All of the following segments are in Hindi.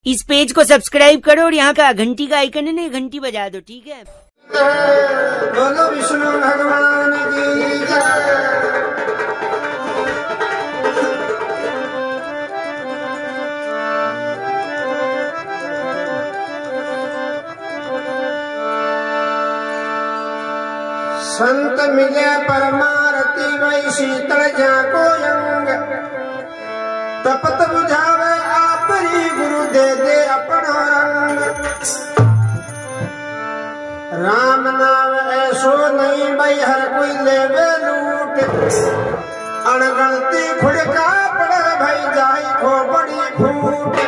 इस पेज को सब्सक्राइब करो और यहाँ का घंटी का आइकन है ना, घंटी बजा दो, ठीक है। बोलो विष्णु भगवान की जय। संत मिले परमारती वही शीतल जाको यंग तपत बुझावे आप ही गुरु दे दे अपना रंग। राम नाम ऐसो नहीं भाई हर कोई लेवे लूट अणगणती खुड़का पड़े भाई जाई खो बड़ी फूट।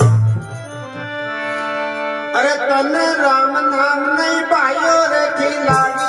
अरे तन राम नाम नहीं भाइयों रे खिलाड़ी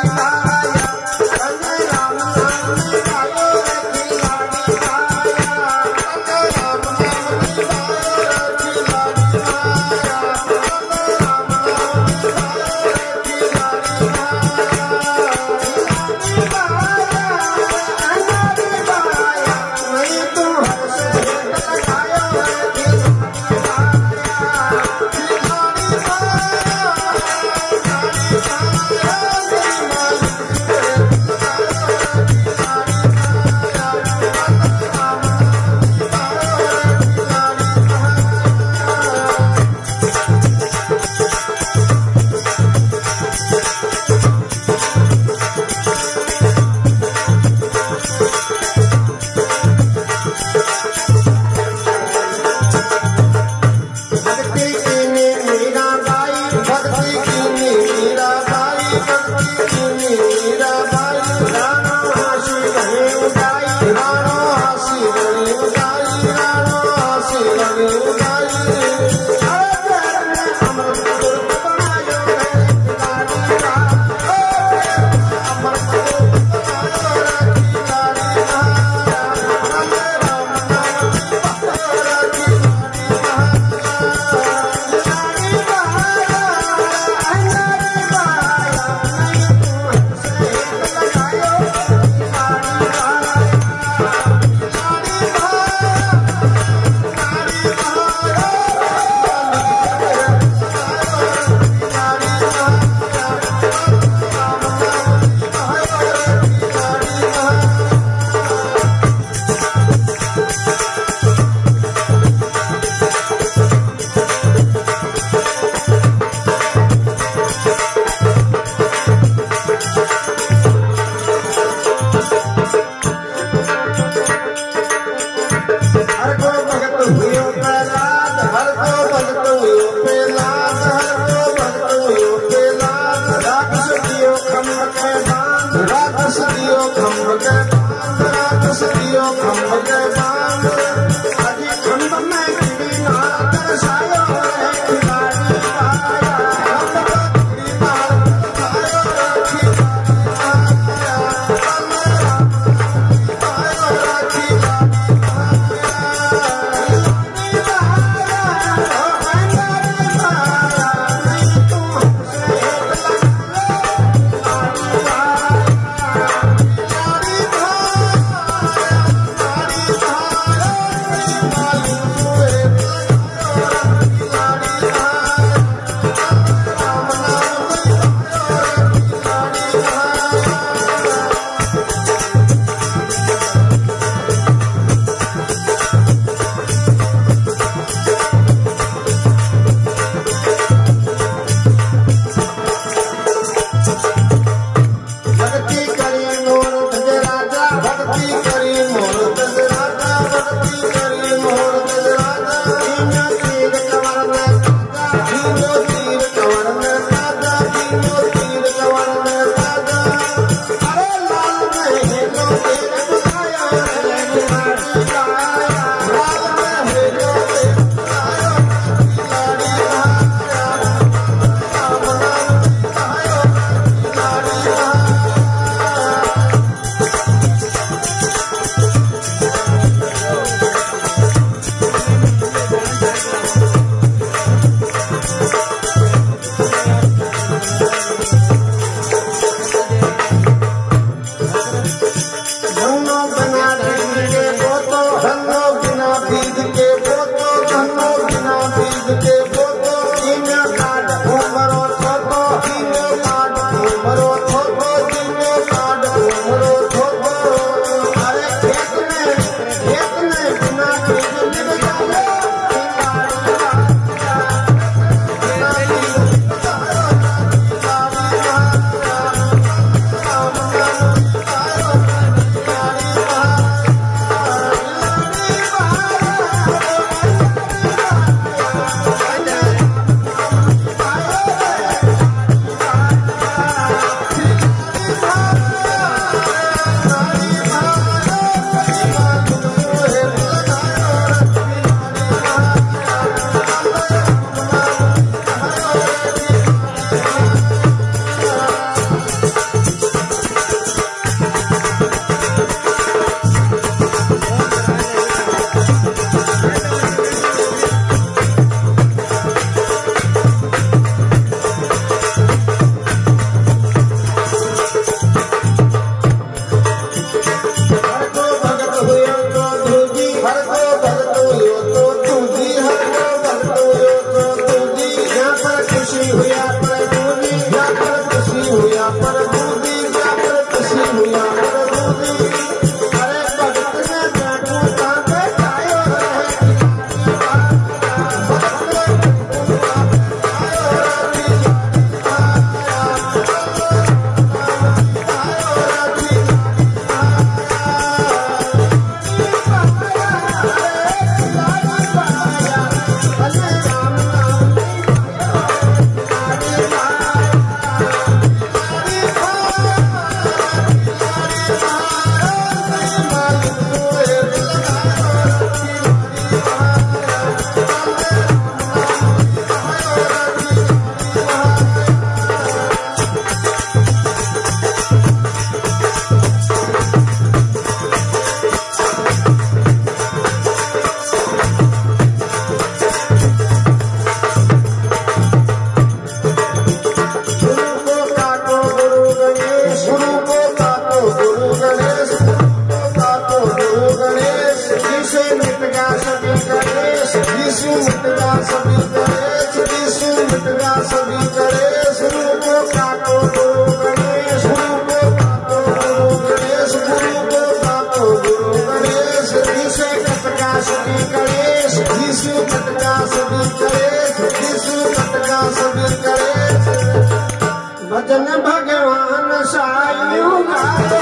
यीशु मिटगा सभी कलेश, यीशु मिटगा सभी कलेश। गुरु को काटो गुरु गणेश, गुरु को काटो गुरु गणेश, गुरु को काटो गुरु गणेश। यीशु मिटगा सभी कलेश, यीशु मिटगा सभी कलेश, यीशु मिटगा सभी कलेश। भजन भगवान सायु गायो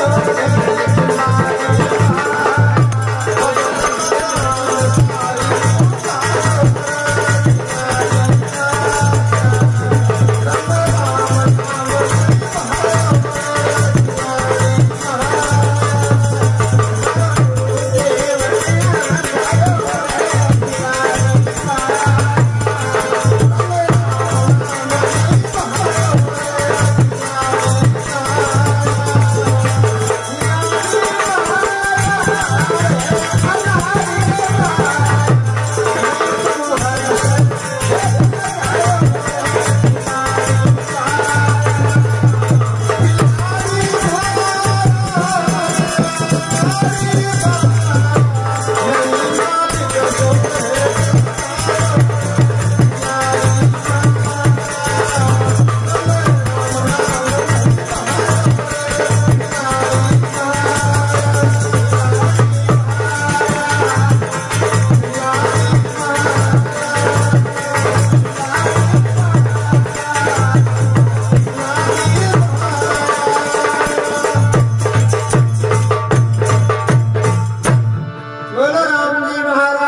बोलो राम जी महाराज।